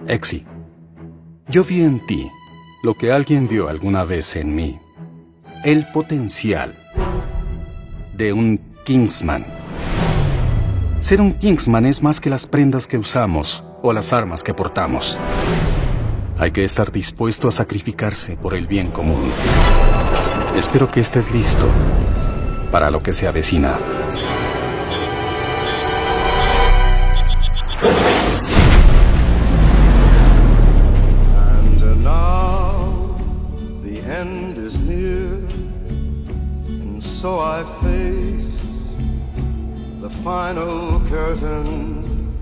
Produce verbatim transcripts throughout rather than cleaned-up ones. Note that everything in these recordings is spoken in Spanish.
Exi, yo vi en ti lo que alguien vio alguna vez en mí. El potencial de un Kingsman. Ser un Kingsman es más que las prendas que usamos o las armas que portamos. Hay que estar dispuesto a sacrificarse por el bien común. Espero que estés listo para lo que se avecina. And now the end is near, and so I face the final curtain.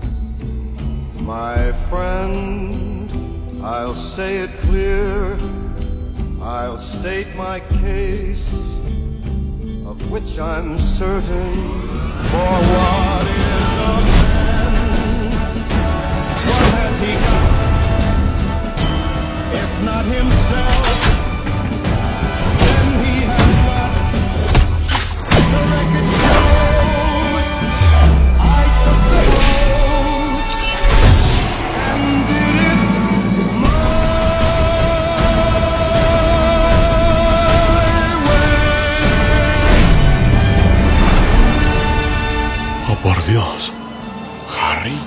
My friend, I'll say it clear, I'll state my case, of which I'm certain. For what is a man? What has he got, if not himself? Then he has not. The record shows I took the road and did it my way. Oh, por Dios, Harry.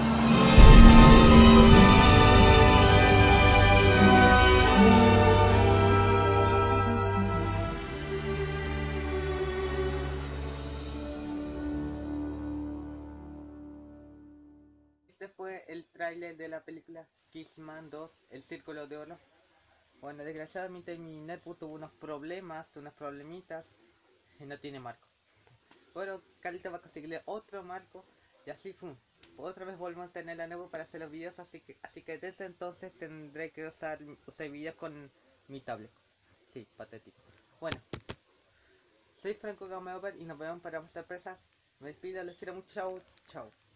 Este fue el tráiler de la película Kingsman dos, El Círculo de Oro. Bueno, desgraciadamente mi netbook tuvo unos problemas, unos problemitas y no tiene marco. Bueno, Carlita va a conseguirle otro marco y así fue. Otra vez volvemos a tener la netbook para hacer los videos, así que así que desde entonces tendré que usar, usar videos con mi tablet. Sí, patético. Bueno, soy Franco Gameover y nos vemos para más sorpresas. Me despido, los quiero mucho, chao, chao.